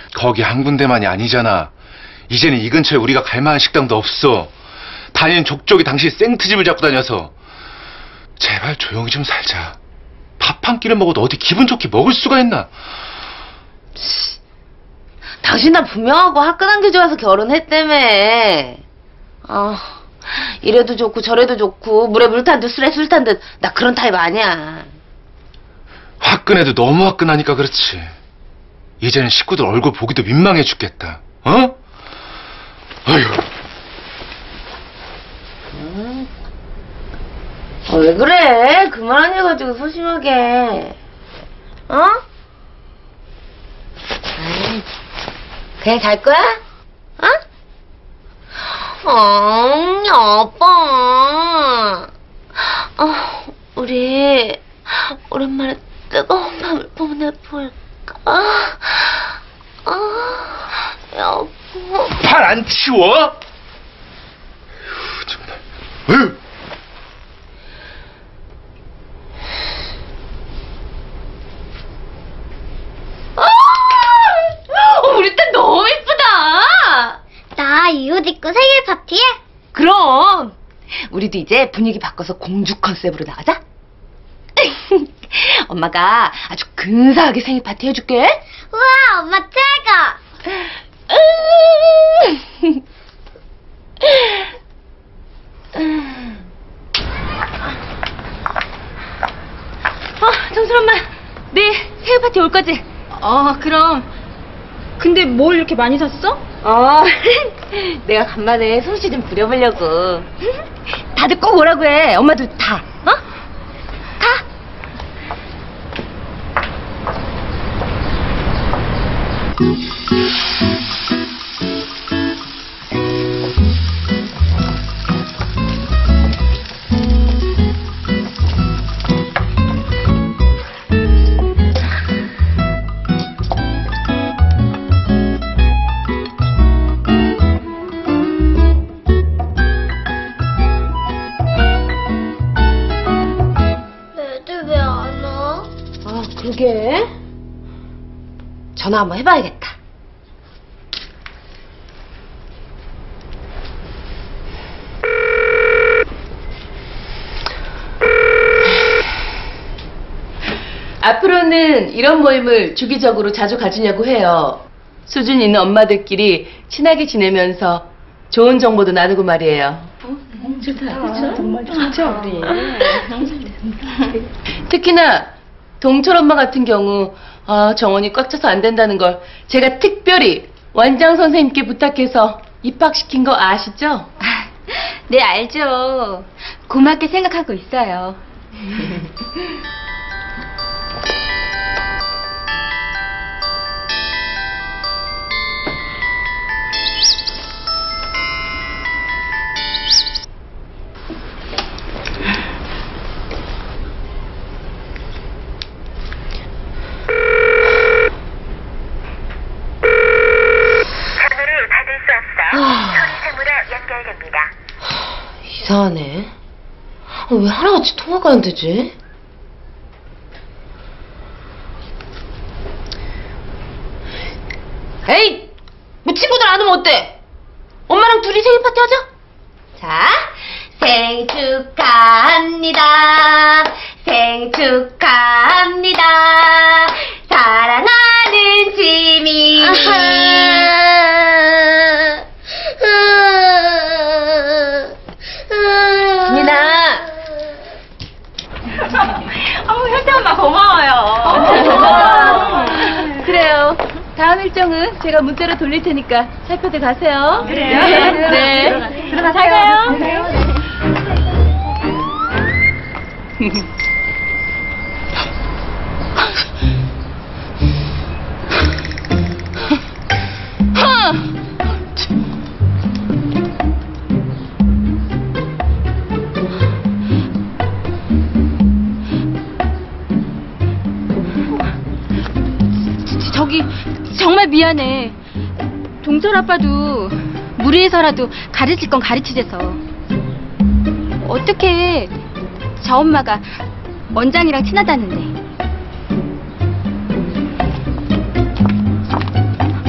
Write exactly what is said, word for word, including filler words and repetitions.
거기 한 군데만이 아니잖아. 이제는 이 근처에 우리가 갈 만한 식당도 없어. 다니는 족족이 당신 생트집을 잡고 다녀서. 제발 조용히 좀 살자. 밥 한 끼를 먹어도 어디 기분 좋게 먹을 수가 있나. 당신 나 분명하고 화끈한 게 좋아서 결혼했다며. 아, 이래도 좋고 저래도 좋고 물에 물 탄 듯 술에 술 탄 듯 나 그런 타입 아니야. 화끈해도 너무 화끈하니까 그렇지. 이제는 식구들 얼굴 보기도 민망해 죽겠다. 어? 아휴. 음. 아, 왜 그래? 그만해가지고 소심하게. 어? 아이, 그냥 잘 거야? 어? 어, 아빠. 어, 우리 오랜만에 뜨거운 밤을 보내볼까? 아, 여보. 팔 안 치워? 휴, 정말. 어휴. 아, 우리 딸 너무 이쁘다. 나 이 옷 입고 생일 파티에? 그럼 우리도 이제 분위기 바꿔서 공주 컨셉으로 나가자. 엄마가 아주 근사하게 생일 파티 해줄게. 우와, 엄마 최고! 어, 정순 엄마, 네 생일 파티 올 거지? 어, 그럼. 근데 뭘 이렇게 많이 샀어? 어, 내가 간만에 솜씨 좀 부려보려고. 다들 꼭 오라고 해. 엄마도 다. 어? 가. 애들 왜 안 와? 아, 그러게. 전화 한번 해봐야겠다. 앞으로는 이런 모임을 주기적으로 자주 가지려고 해요. 수준 있는 엄마들끼리 친하게 지내면서 좋은 정보도 나누고 말이에요. 좋다. 정말 좋죠, 우리. 특히나 동철 엄마 같은 경우 아, 정원이 꽉 차서 안 된다는 걸 제가 특별히 원장 선생님께 부탁해서 입학시킨 거 아시죠? 네, 알죠. 고맙게 생각하고 있어요. 이상하네. 아, 왜 하나같이 통화가 안 되지? 에이! 뭐 친구들 안 오면 어때? 엄마랑 둘이 생일 파티 하자? 자, 생일 축하합니다. 생일 축하합니다. 사랑하는 지민이. 지민아. 어머, 현태 엄마 고마워요. 그래요. 다음 일정은 제가 문자로 돌릴 테니까 살펴들 가세요. 그래요? 네. 들어가, 잘 가요. 저기 정말 미안해. 동철 아빠도 무리해서라도 가르칠 건 가르치재서. 어떻게 저 엄마가 원장이랑 친하다는데.